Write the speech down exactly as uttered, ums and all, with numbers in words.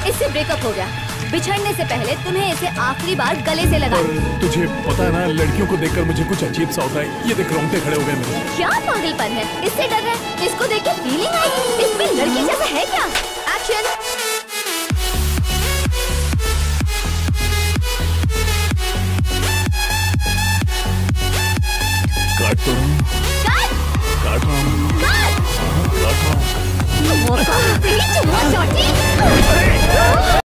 इससे ब्रेकअप हो गया। बिछड़ने से पहले तुम्हें इसे आखिरी बार गले से लगा। तुझे पता है ना, लड़कियों को देखकर मुझे कुछ अजीब सा होता है। ये देख, रोंगटे खड़े हो गए मेरे। क्या पागलपन है, इससे डर रहा है? इसको देख के फीलिंग आई, इसमें लड़की जैसा है क्या? एक्शन। काट तो रहा हूँ। काट काट रहा हूँ। काट काट रहा हूँ। वो कौन सी चुम्मा चौटी?